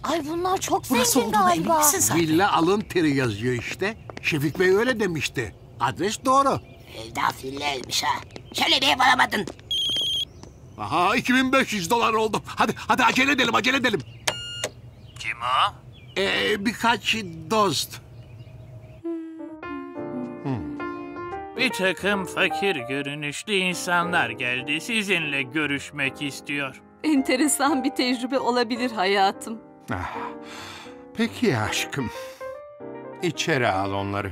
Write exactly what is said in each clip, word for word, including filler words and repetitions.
Ay bunlar çok Burası zengin olduğuna emin galiba. misin sen? Villa alın teri yazıyor işte. Şefik Bey öyle demişti. Adres doğru. Evda villeymiş ha. Şöyle bir ev alamadın. Aha iki bin beş yüz dolar oldu. Hadi hadi acele edelim acele edelim. Kim o? Ee, birkaç dost. Bir takım fakir görünüşlü insanlar geldi. Sizinle görüşmek istiyor. Enteresan bir tecrübe olabilir hayatım. Ah, peki aşkım. İçeri al onları.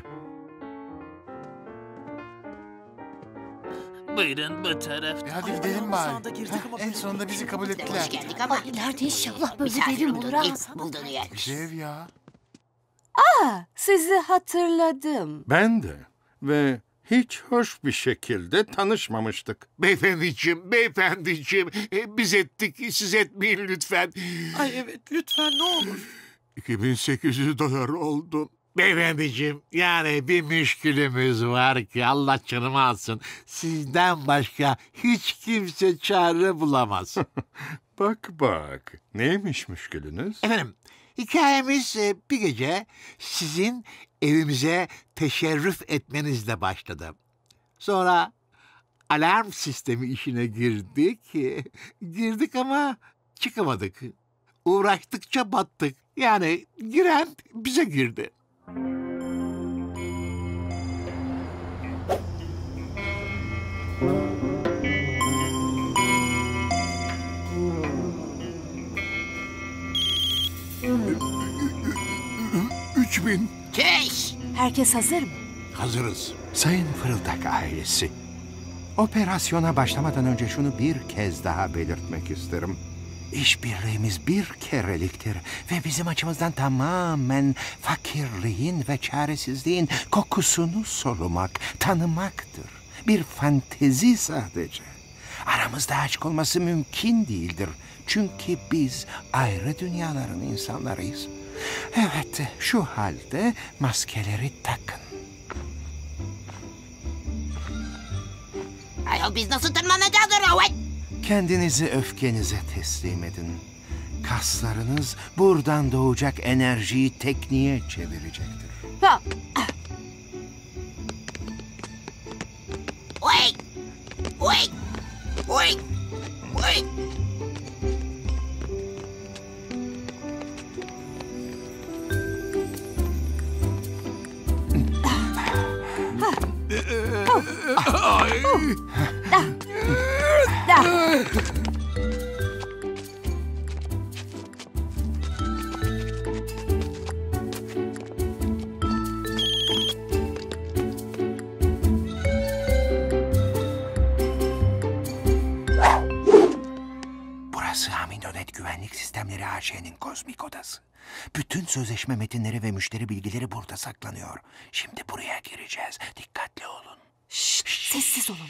Buyurun bu tarafta. E hadi gidelim bari. Heh, en sonunda bizi kabul ettiler. Hoş geldik ama. Ay ileride inşallah böyle Misafir verim buldun, olur ha. ilk bulduğunu yer. Güzel ev ya. Sizi hatırladım. Ben de. Ve hiç hoş bir şekilde tanışmamıştık. Beyefendiciğim, beyefendiciğim. e, biz ettik, siz etmeyin lütfen. Ay evet, lütfen ne olur. iki bin sekiz yüz dolar oldu. Beyefendiciğim, yani bir müşkülümüz var ki Allah canımı alsın. Sizden başka hiç kimse çare bulamaz. Bak bak. Neymiş müşkülünüz? Efendim, hikayemiz e, bir gece sizin evimize teşerrüf etmenizle başladı. Sonra alarm sistemi işine girdik. Girdik ama çıkamadık. Uğraştıkça battık. Yani giren bize girdi. Üç bin. Çeş. Herkes hazır mı? Hazırız. Sayın Fırıldak ailesi. Operasyona başlamadan önce şunu bir kez daha belirtmek isterim. İşbirliğimiz bir kereliktir ve bizim açımızdan tamamen fakirliğin ve çaresizliğin kokusunu solumak, tanımaktır. Bir fantezi sadece. Aramızda aşk olması mümkün değildir. Çünkü biz ayrı dünyaların insanlarıyız. Evet, şu halde maskeleri takın. Ayol biz nasıl tırmanacağız oraya? Kendinizi öfkenize teslim edin. Kaslarınız buradan doğacak enerjiyi tekniğe çevirecektir. Ha, Oy! Oy! Oy! Oy! Burası Hamidonet Güvenlik Sistemleri A Ş'nin kozmik odası. Bütün sözleşme metinleri ve müşteri bilgileri burada saklanıyor. Şimdi buraya gireceğiz. Dikkatli olun. şşt, sessiz olun.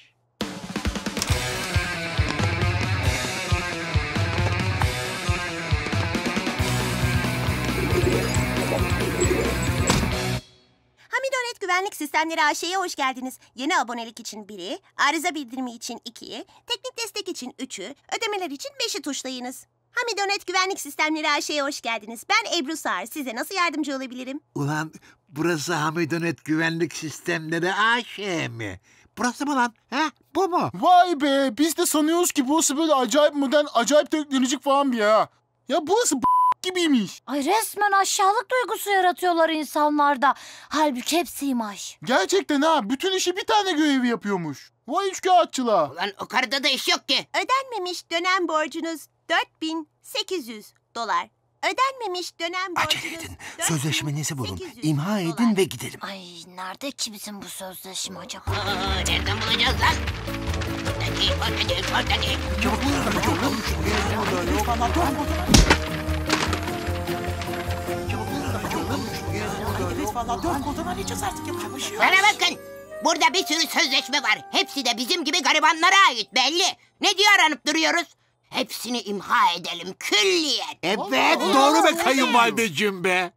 Hamidonet Güvenlik Sistemleri A Ş'ye hoş geldiniz. Yeni abonelik için biri, arıza bildirimi için ikiyi, teknik destek için üçü, ödemeler için beşi tuşlayınız. Hamidonet Güvenlik Sistemleri A Ş'ye hoş geldiniz. Ben Ebru Sağır. Size nasıl yardımcı olabilirim? Ulan burası Hamidonet Güvenlik Sistemleri A Ş mi? Burası mı lan? Ha? Bu mu? Vay be, biz de sanıyoruz ki burası böyle acayip modern, acayip teknolojik falan bir yer ha. Ya burası b*** gibiymiş. Ay resmen aşağılık duygusu yaratıyorlar insanlarda. Halbuki hepsi imaj. Gerçekten ha, bütün işi bir tane görevi yapıyormuş. Vay üçkağıtçılar. Ulan o karıda da iş yok ki. Ödenmemiş dönem borcunuz dört bin sekiz yüz dolar. Ödenmemiş dönem borcunuz... Acele edin. dört bin Sözleşmenizi bulun. sekiz yüz İmha dolar. edin ve gidelim. Ay nerede ki bizim bu sözleşme acaba? Aa, nereden bulacağız lan? Ortadaki, ortadaki, ortadaki. Evet vallahi dört koldan arayacağız artık, yapacak bir şey yok. Bana bakın. Burada bir sürü sözleşme var. Hepsi de bizim gibi garibanlara ait belli. Ne diye aranıp duruyoruz? Hepsini imha edelim külliyen. Evet doğru be kayınvalideciğim be.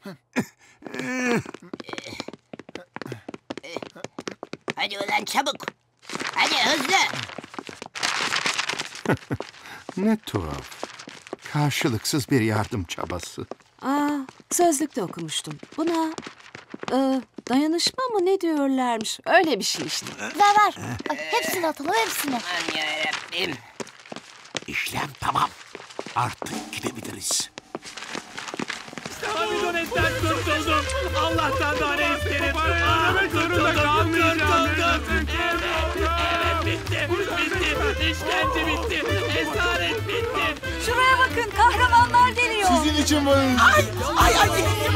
Hadi ulan çabuk. Hadi hızlı. Ne tuhaf. Karşılıksız bir yardım çabası. Aa, sözlükte okumuştum. Buna e, dayanışma mı ne diyorlarmış? Öyle bir şey işte. Ver ver. Ay, hepsini atalım hepsini. Aman yarabbim. İşlem tamam. Artık gidebiliriz. Hamidonetten kurtuldum. Allah'tan daha ne isterim? Ah, kurtuldum, kurtuldum. Evet, evet bitti, bitti. İşkence bitti, esaret bitti. Şuraya bakın kahramanlar geliyor. Sizin için varız. Ay ay ay.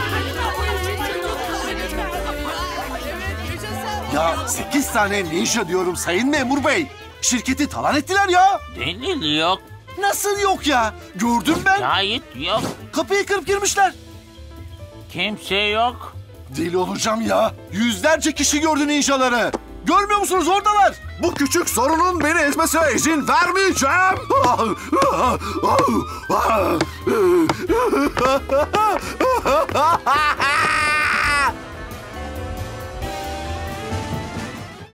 Ya sekiz tane ninja diyorum sayın memur bey. Şirketi talan ettiler ya. Delil yok, Nasıl yok ya? Gördüm ben. şahit yok, Kapıyı kırıp girmişler. kimse yok. Deli olacağım ya. Yüzlerce kişi gördü ninjaları. Görmüyor musunuz oradalar? Bu küçük sorunun beni ezmesine izin vermeyeceğim.